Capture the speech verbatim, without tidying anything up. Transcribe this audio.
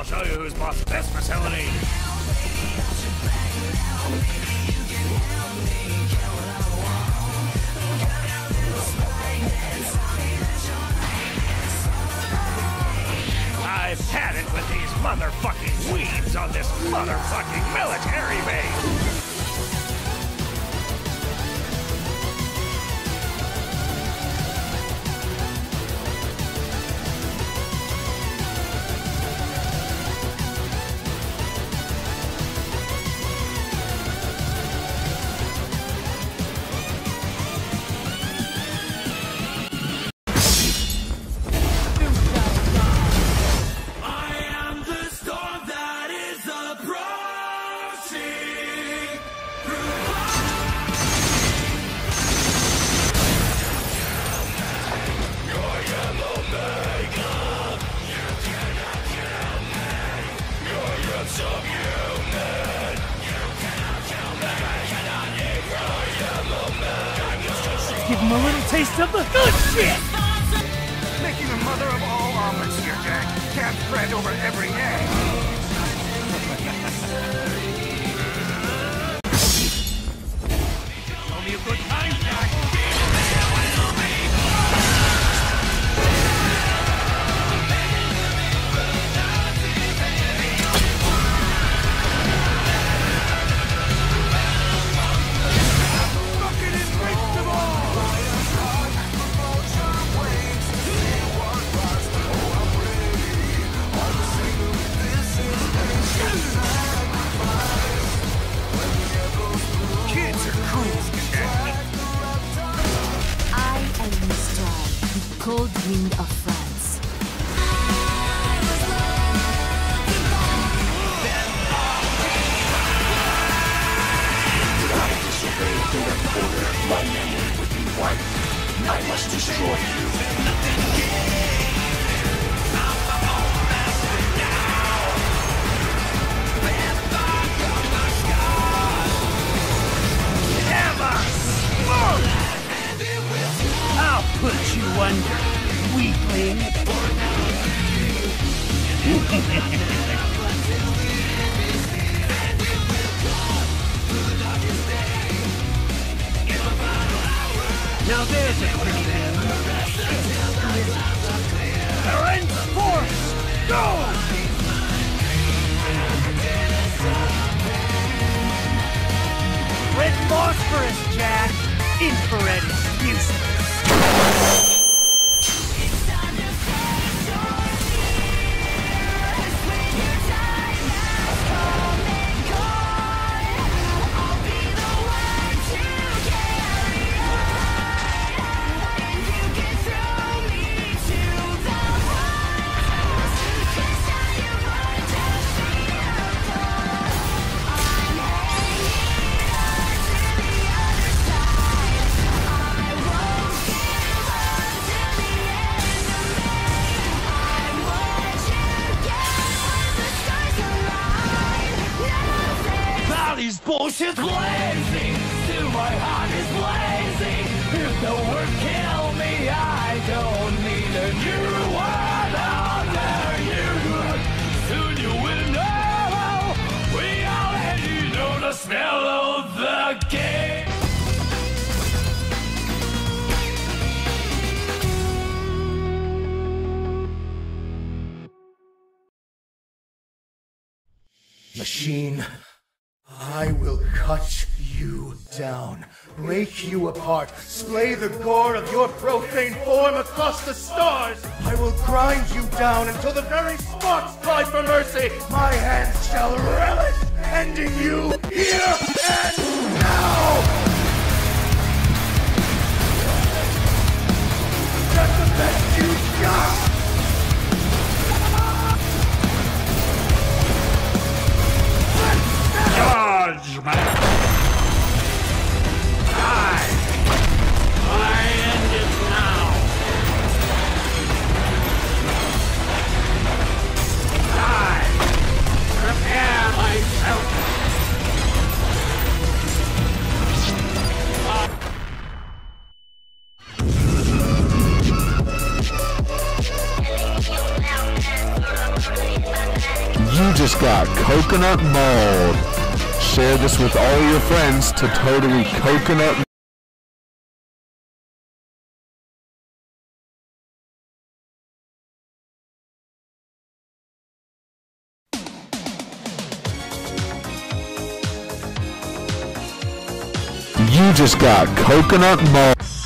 show you who's boss of this facility. I've had it with these motherfucking weebs on this motherfucking military base. Give him a little taste of the good shit! Making the mother of all omelets here, Jack. Can't spread over every egg. Show me a good time, Jack. Cold wind of France. I disobeyed direct order. My memory would be wiped. I must destroy you. I'll put you under, weakling. Now there's a criminal. Current force, go! Red phosphorus, Jack. Infrared is useless. These bullshit blazing, still my heart is blazing. If the word kill me, I don't need a new one under you. Soon you will know. We already know the smell of the game. Machine, I will cut you down, break you apart, splay the gore of your profane form across the stars. I will grind you down until the very sparks cry for mercy. My hands shall relish, ending you here and now. That's the best you got. Judgment! I! I end it now! I prepare myself! You just got coconut mauled. Share this with all your friends to totally coconut. You just got coconut mauled.